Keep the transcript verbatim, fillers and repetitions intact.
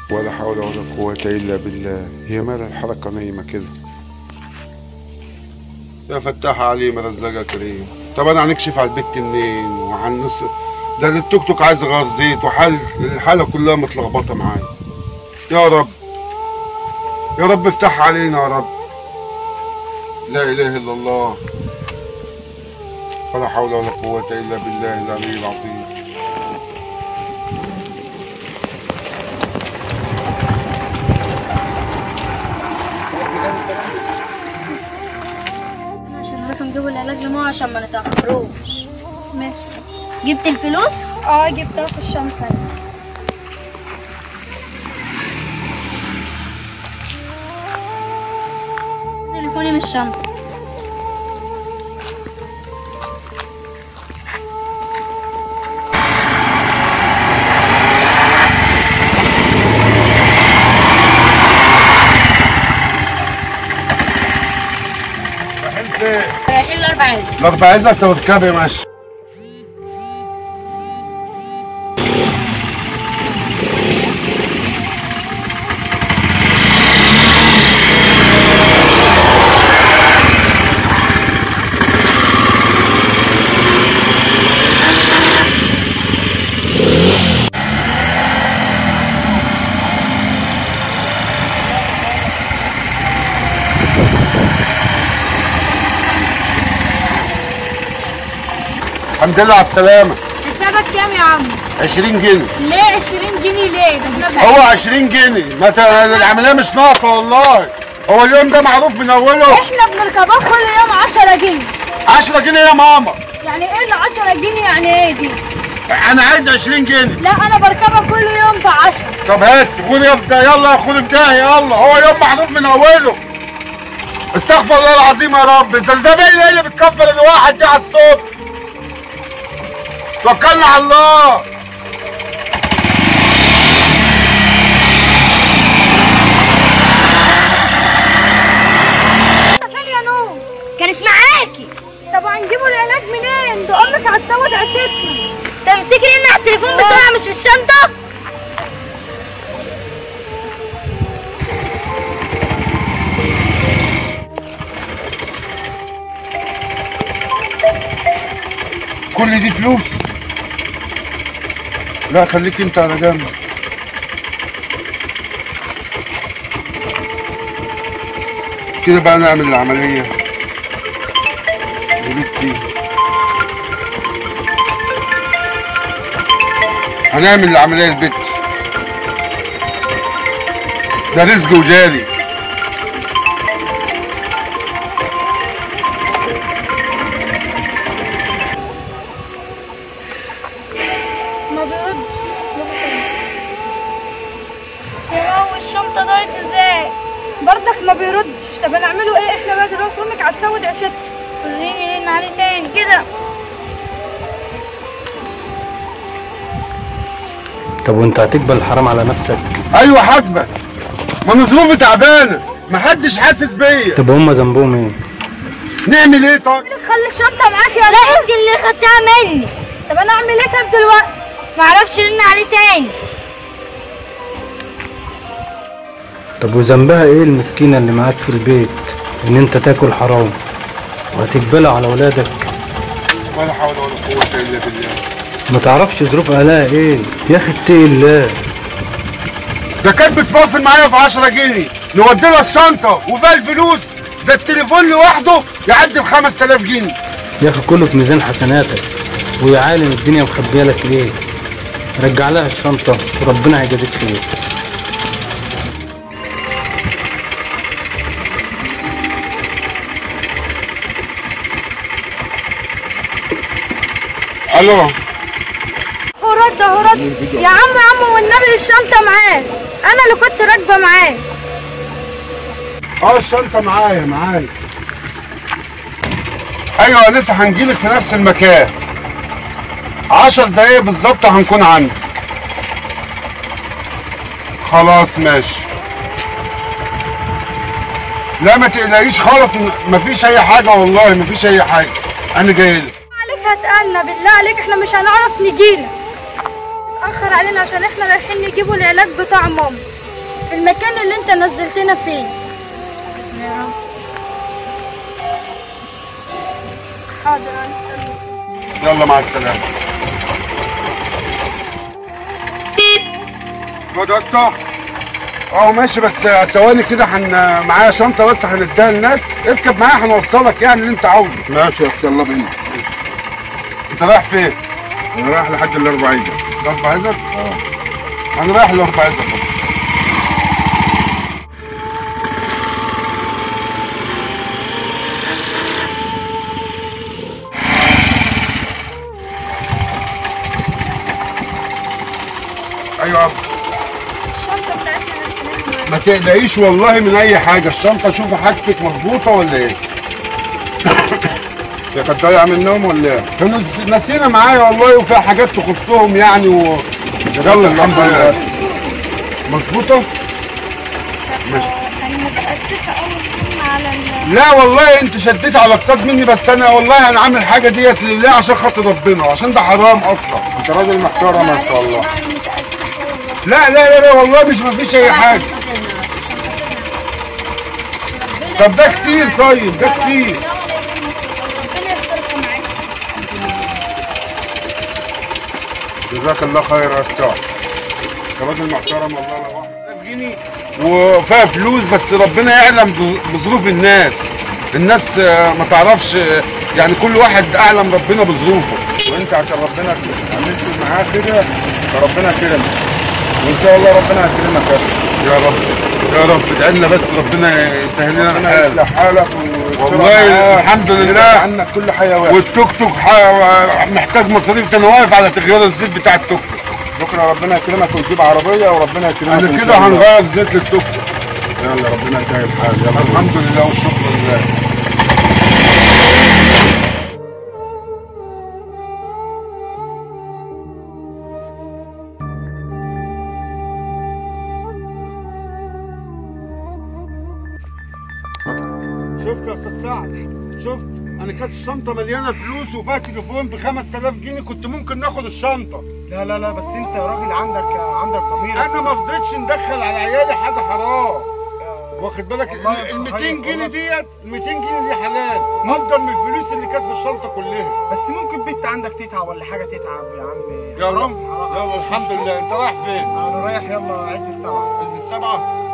ولا حول ولا قوة إلا بالله. هي مال الحركة نايمة كده؟ يا فتاح عليم رزاقة كريم. طب أنا هنكشف على البت منين وهنص ده التوك توك عايز غير زيت وحال الحالة كلها متلخبطة معايا. يا رب يا رب افتح علينا يا رب. لا إله إلا الله. ولا حول ولا قوة إلا بالله العلي العظيم. عشان نروح نجيب العلاج لماما عشان ما نتأخروش. ماشي. جبت الفلوس؟ اه جبتها في الشنطة. تليفوني من الشنطة. رايحين الأربع عزة. الأربع عزة تركبي ماشي. الحمد لله على السلامة. حسابك كام يا عم؟ عشرين جنيه. ليه عشرين جنيه ليه؟ ده احنا هو عشرين جنيه، ما ت... العملية مش ناقصة والله. هو اليوم ده معروف من أوله. احنا بنركبها كل يوم عشرة جنيه. عشرة جنيه يا ماما. يعني ايه اللي عشرة جنيه يعني ايه دي؟ أنا عايز عشرين جنيه. لا أنا بركبها كل يوم بعشرة. طب هات خدي ده يلا خدي بتاعي يلا، هو يوم معروف من أوله. استغفر الله العظيم يا رب، انت الزباين ايه اللي بتكفر الواحد دي على الصبح؟ توكلنا على الله. فين يا نور؟ كانت معاكي. طب وهنجيبوا العلاج منين؟ ده أمك هتسود عشتنا. تمسكي لنا على التليفون بتاعها مش في الشنطة؟ كل دي فلوس؟ لا خليك انت على جنب. كده بقى نعمل العملية يا بنتي. هنعمل العملية البت ده رزق وجاري. ما بيردش. يا لهوي الشنطة ضاعت ازاي؟ برضك ما بيردش. طب هنعمله ايه احنا بقى دلوقتي؟ امك هتسود عشتنا. وريني رن عليه تاني كده. طب وانت هتقبل الحرام على نفسك؟ ايوه حاجبك، ما انا ظروفي تعبانه محدش حاسس بيا. طب هما ذنبهم ايه؟ نعمل ايه طيب؟ خلي الشنطة معاك يا لا انت اللي خدتها مني. طب انا اعمل ايه طب دلوقتي؟ معرفش رن عليه تاني. طب وذنبها ايه المسكينة اللي معاك في البيت ان انت تاكل حرام وهتقبلها على ولادك؟ ولا حول ولا قوة الا بالله. ما تعرفش ظروف اهلها ايه؟ يا اخي اتقي الله. ده كانت بتفاصل معايا في عشرة جنيه نودي لها الشنطة وفيها الفلوس، ده التليفون لوحده يعدي ب خمس آلاف جنيه. يا اخي كله في ميزان حسناتك، ويا عالم الدنيا مخبيه لك ايه؟ رجع لها الشنطة وربنا هيجازيك خير. الو. هو رد اهو رد. يا عم يا عم والنبي الشنطة معاه. انا اللي كنت راكبة معاه. اه الشنطة معايا معايا. ايوه لسه هنجيلك في نفس المكان. عشر دقايق بالظبط هنكون عندك. خلاص ماشي. لا ما تقلقيش خالص، مفيش اي حاجة والله مفيش اي حاجة، انا جايلك. عليك هتقلنا بالله عليك، احنا مش هنعرف نجيلك. اتأخر علينا عشان احنا رايحين نجيبوا العلاج بتاع ماما. في المكان اللي انت نزلتنا فيه. يا رب. حاضر هنستنى. يلا مع السلامه. خد يا اسطى. اه ماشي، بس ثواني كده، حن معايا شنطه بس هنديها للناس. اركب معايا هنوصلك يعني اللي انت عاوزه. ماشي يا اختي، يلا بينا. انت رايح فين؟ انا رايح لحد الاربعين. الاربع عزب؟ اه انا رايح الاربع عزب. ايوه يا عم. الشنطة بتاعتنا نسيناها. ما تقلقيش والله من اي حاجه، الشنطه شوفي حاجتك مظبوطه ولا ايه؟ هي كانت ضايعه منهم ولا ايه؟ كانوا ناسينا معايا والله، وفيها حاجات تخصهم يعني و... يلا الحمد لله. مظبوطه؟ ماشي. انا متأسفة أوي على ال لا والله انت شديت على اقساط مني، بس انا والله انا عامل حاجه ديت لله عشان خاطر ربنا، عشان ده حرام اصلا. انت راجل محترم ما شاء الله. معلش بقى، أنا متأسفة والله. لا لا لا لا والله مش مفيش اي حاجه. طب ده كتير، طيب ده كتير. ربنا يستركم معاك. جزاك الله خير يا استاذ. انت راجل محترم والله. لو واحد آلاف جنيه وفيها فلوس، بس ربنا يعلم بظروف الناس. الناس ما تعرفش يعني، كل واحد اعلم ربنا بظروفه. وانت عشان ربنا عملت معاه كده فربنا كرمك، وان شاء الله ربنا هيكرمك يا اخي. يا رب يا رب ادعي لنا بس ربنا يسهل لنا ربنا الحال. يصلح حالك والله الحمد لله. عنك كل حيوان. والتوك توك محتاج مصاريف، انا واقف على تغيير الزيت بتاع التوك توك. بكره ربنا يكرمك وتجيب عربيه وربنا يكرمك. انا كده هنغير زيت للتوك توك. يلا ربنا يسهل الحال. يلا الحمد لله والشكر لله. شفت يا استاذ سعد؟ شفت؟ انا كانت الشنطه مليانه فلوس وفيها تليفون ب خمسة آلاف جنيه، كنت ممكن ناخد الشنطه. لا لا لا، بس انت يا راجل عندك عندك ضمير. انا ما رضيتش ندخل على عيالي حاجه حرام. واخد بالك؟ والله ال مئتين صحيح، جنيه والله. ديت، ال مئتين جنيه دي حلال افضل من الفلوس اللي كانت في الشنطه كلها. بس ممكن بنت عندك تتعب ولا حاجه تتعب يا عم. يلا حرام. يلا الحمد لله. انت رايح فين؟ انا رايح يلا عزبة سبعة. حزب السبعه.